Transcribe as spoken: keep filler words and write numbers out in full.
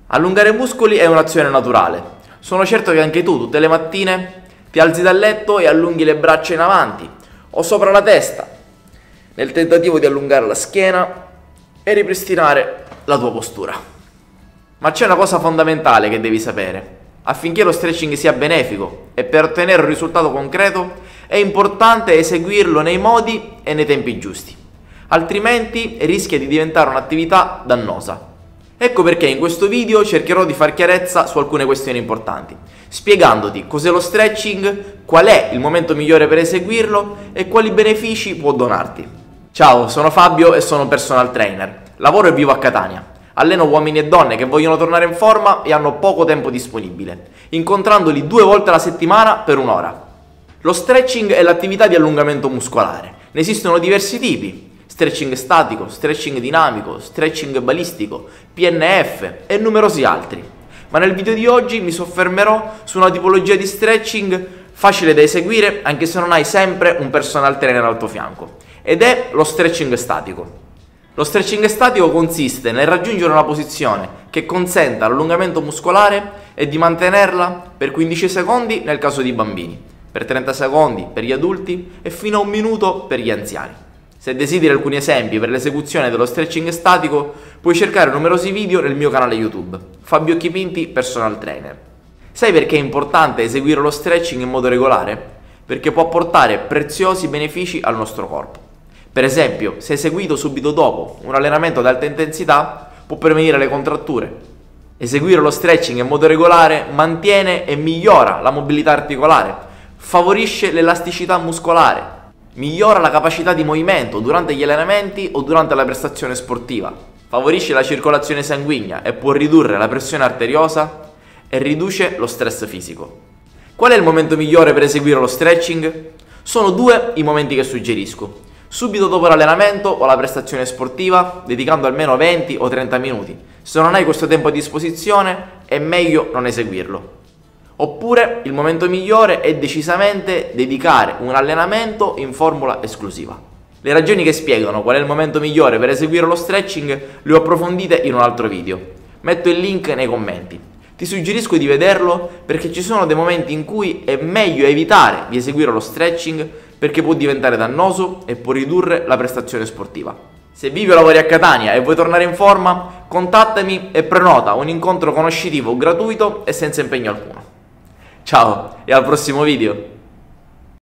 Allungare i muscoli è un'azione naturale. Sono certo che anche tu tutte le mattine ti alzi dal letto e allunghi le braccia in avanti o sopra la testa, nel tentativo di allungare la schiena e ripristinare la tua postura. Ma c'è una cosa fondamentale che devi sapere. Affinché lo stretching sia benefico e per ottenere un risultato concreto è importante eseguirlo nei modi e nei tempi giusti, altrimenti rischia di diventare un'attività dannosa. Ecco perché in questo video cercherò di far chiarezza su alcune questioni importanti, spiegandoti cos'è lo stretching, qual è il momento migliore per eseguirlo e quali benefici può donarti. Ciao, sono Fabio e sono personal trainer. Lavoro e vivo a Catania. Alleno uomini e donne che vogliono tornare in forma e hanno poco tempo disponibile, incontrandoli due volte alla settimana per un'ora. Lo stretching è l'attività di allungamento muscolare. Ne esistono diversi tipi: stretching statico, stretching dinamico, stretching balistico, P N F e numerosi altri. Ma nel video di oggi mi soffermerò su una tipologia di stretching facile da eseguire anche se non hai sempre un personal trainer al tuo fianco, ed è lo stretching statico. Lo stretching statico consiste nel raggiungere una posizione che consenta l'allungamento muscolare e di mantenerla per quindici secondi nel caso di bambini, per trenta secondi per gli adulti e fino a un minuto per gli anziani. Se desideri alcuni esempi per l'esecuzione dello stretching statico, puoi cercare numerosi video nel mio canale YouTube, Fabio Chipinti Personal Trainer. Sai perché è importante eseguire lo stretching in modo regolare? Perché può portare preziosi benefici al nostro corpo. Per esempio, se eseguito subito dopo un allenamento ad alta intensità, può prevenire le contratture. Eseguire lo stretching in modo regolare mantiene e migliora la mobilità articolare, favorisce l'elasticità muscolare, migliora la capacità di movimento durante gli allenamenti o durante la prestazione sportiva, favorisce la circolazione sanguigna e può ridurre la pressione arteriosa e riduce lo stress fisico. Qual è il momento migliore per eseguire lo stretching? Sono due i momenti che suggerisco: subito dopo l'allenamento o la prestazione sportiva, dedicando almeno venti o trenta minuti. Se non hai questo tempo a disposizione, è meglio non eseguirlo. Oppure il momento migliore è decisamente dedicare un allenamento in formula esclusiva. Le ragioni che spiegano qual è il momento migliore per eseguire lo stretching le ho approfondite in un altro video. Metto il link nei commenti. Ti suggerisco di vederlo perché ci sono dei momenti in cui è meglio evitare di eseguire lo stretching perché può diventare dannoso e può ridurre la prestazione sportiva. Se vivi o lavori a Catania e vuoi tornare in forma, contattami e prenota un incontro conoscitivo gratuito e senza impegno alcuno. Ciao e al prossimo video!